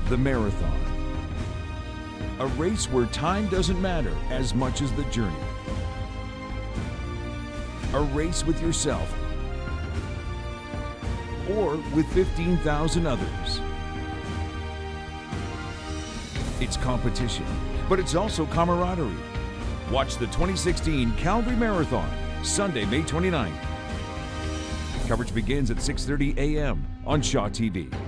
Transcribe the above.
The marathon. A race where time doesn't matter as much as the journey. A race with yourself or with 15,000 others. It's competition, but it's also camaraderie. Watch the 2016 Calgary Marathon, Sunday, May 29th. Coverage begins at 6:30 a.m. on Shaw TV.